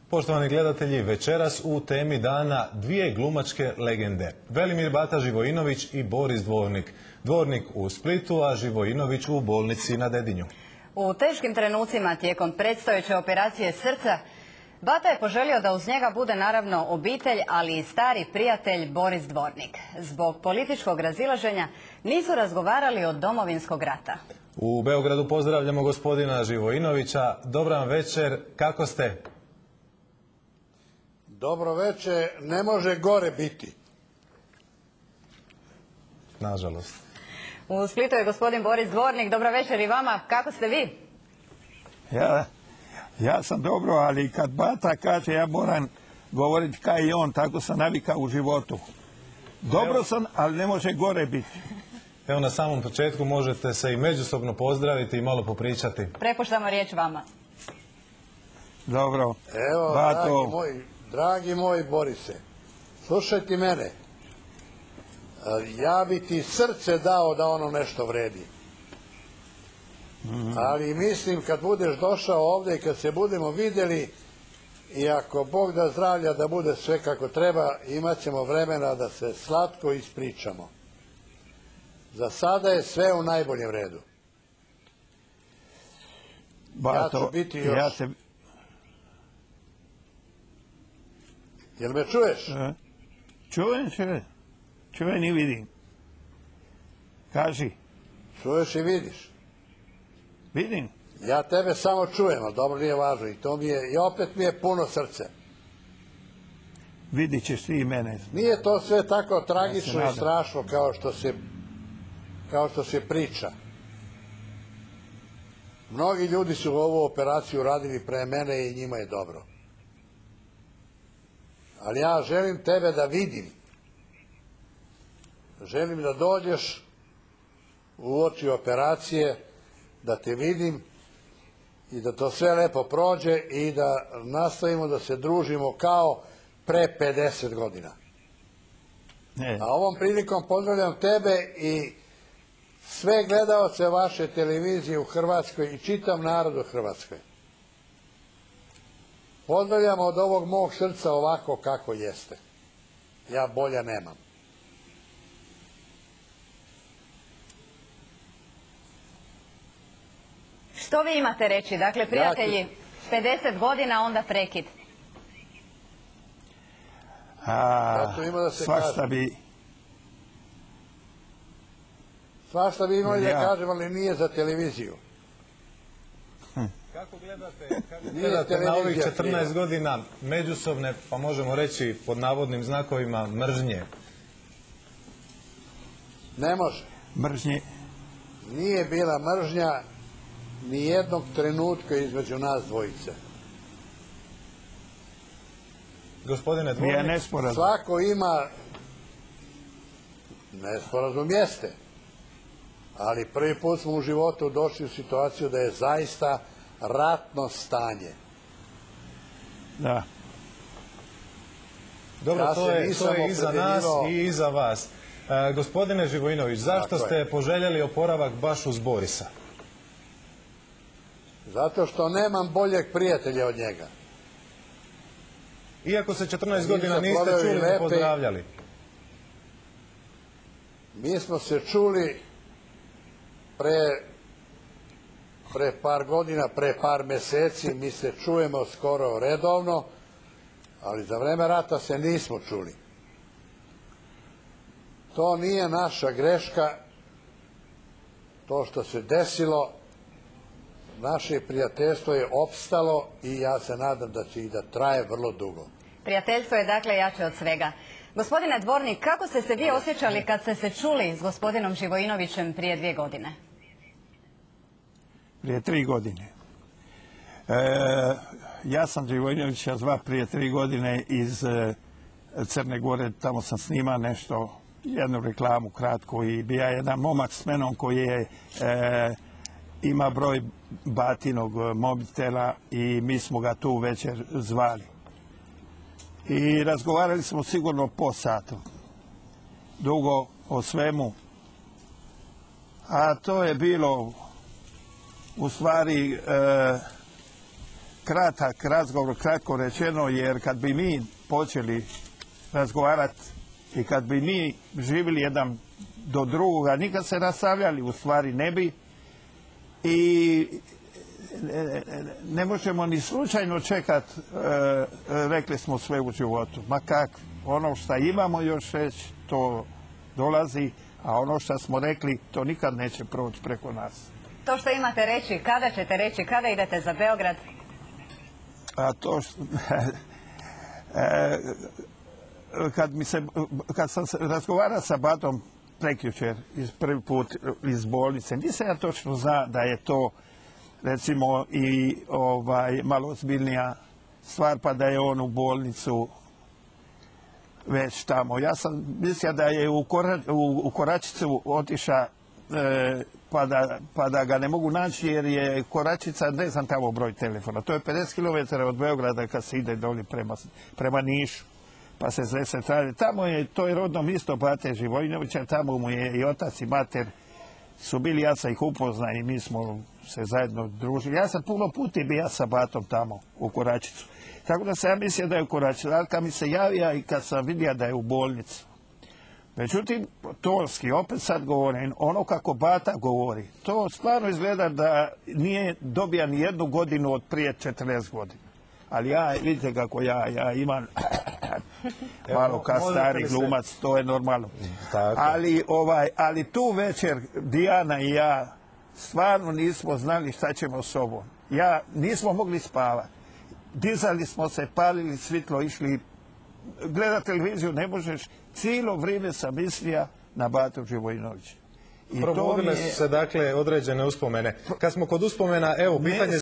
Poštovani gledatelji, večeras u temi dana dvije glumačke legende. Velimir Bata Živojinović i Boris Dvornik. Dvornik u Splitu, a Živojinović u bolnici na Dedinju. U teškim trenucima tijekom predstojeće operacije srca, Bata je poželio da uz njega bude naravno obitelj, ali i stari prijatelj Boris Dvornik. Zbog političkog razilaženja nisu razgovarali od Domovinskog rata. U Beogradu pozdravljamo gospodina Živojinovića. Dobran večer, kako ste? Dobro večer, ne može gore biti. Nažalost. U Splitu je gospodin Boris Dvornik. Dobro večer i vama. Kako ste vi? Ja sam dobro, ali kad Bata kaže ja moram govoriti kao i on, tako sam navikao u životu. Dobro sam, ali ne može gore biti. Evo, na samom početku možete se i međusobno pozdraviti i malo popričati. Prepuštamo riječ vama. Dobro. Evo, Bato. dragi moj Borise, slušaj ti mene. Ja bi ti srce dao da ono nešto vredi. Ali mislim kad budeš došao ovdje i kad se budemo vidjeli i ako Bog da zdravlja da bude sve kako treba, imat ćemo vremena da se slatko ispričamo. Za sada je sve u najboljem redu. Bato, ja ću biti još... Jel me čuješ? Čujem i vidim. Kaži. Čuješ i vidiš? Vidim. Ja tebe samo čujem, ali dobro nije važno. I opet mi je puno srce. Vidit ćeš ti i mene. Nije to sve tako tragično i strašno kao što se priča. Mnogi ljudi su ovu operaciju radili pre mene i njima je dobro. Ali ja želim tebe da vidim. Želim da dođeš u oči operacije, da te vidim i da to sve lepo prođe i da nastavimo da se družimo kao pre 50 godina. A ovom prilikom pozdravljam tebe i sve gledaoce vaše televizije u Hrvatskoj i čitav narod u Hrvatskoj. Pozdravljam od ovog mog srca ovako kako jeste. Ja bolja nemam. Što vi imate reći? Dakle, prijatelji, 50 godina, onda prekid. Svašta bi... Svašta bi imali da kažem, ali nije za televiziju. Kako gledate na ovih 14 godina međusobne, pa možemo reći pod navodnim znakovima, mržnje? Ne može. Mržnje? Nije bila mržnja ni jednog trenutka između nas dvojice. Gospodine Dvornik, svako ima nesporazum jeste, ali prvi put smo u životu došli u situaciju da je zaista ratno stanje. Da. Dobro, to je i za nas i iza vas. Gospodine Živojinović, zašto ste poželjeli oporavak baš uz Borisa? Zato što nemam boljeg prijatelja od njega. Iako se 14 godina niste čuli ni pozdravljali. Mi smo se čuli pre par godina, pre par meseci, mi se čujemo skoro redovno, ali za vreme rata se nismo čuli. To nije naša greška, to što se desilo, naše prijateljstvo je opstalo i ja se nadam da će i da traje vrlo dugo. Prijateljstvo je dakle jače od svega. Gospodine Dvornik, kako ste se vi osjećali kad ste se čuli s gospodinom Živojinovićem prije 2 godine? Prije 3 godine. Ja sam Živojinovića zva prije 3 godine iz Crne Gore, tamo sam snima nešto, jednu reklamu kratko i bija jedan momak s menom koji je ima broj Batinog mobitela i mi smo ga tu večer zvali. I razgovarali smo sigurno po satu. Dugo o svemu. A to je bilo u stvari kratak razgovor, kratko rečeno, jer kad bi mi počeli razgovarati i kad bi mi živjeli jedan do drugoga, nikad se rastavljali, u stvari ne bi. I ne možemo ni slučajno čekati, rekli smo sve u životu. Ma kak, ono što imamo još reći, to dolazi, a ono što smo rekli, to nikad neće proći preko nas. To što imate reći, kada ćete reći, kada idete za Beograd? A to što... Kad sam razgovarao sa Batom prekjučer, prvi put iz bolnice, nisam ja točno zna da je to, recimo, i malo ozbiljnija stvar, pa da je on u bolnicu već tamo. Ja sam mislio da je u Koračicu otišao pa da ga ne mogu naći, jer je Koračica, ne znam tamo broj telefona. To je 50 km od Beograda kad se ide dolje prema Nišu, pa se zve se traži. Tamo je, to je rodno mjesto Bate Živojinovića, tamo mu je i otac i mater su bili, ja sam ih upoznao i mi smo se zajedno družili. Ja sam puno puta bio sa Batom tamo u Koračicu. Tako da sam ja mislio da je u Koračicu, ali kad mi se javija i kad sam vidio da je u bolnicu. Međutim, Torski, opet sad govorim, ono kako Bata govori, to stvarno izgleda da nije dobija ni jednu godinu od prije 40 godina. Ali ja, vidite kako ja imam malo kao stari glumac, to je normalno. Ali tu večer Dijana i ja stvarno nismo znali šta ćemo s sobom. Nismo mogli spavati. Dizali smo se, palili svitlo, išli gledati televiziju, ne možeš. Cijelo vrijeme sam mislio na Batu Živojinovića. Probudile su se dakle određene uspomene. Kad smo kod uspomena, evo pitanje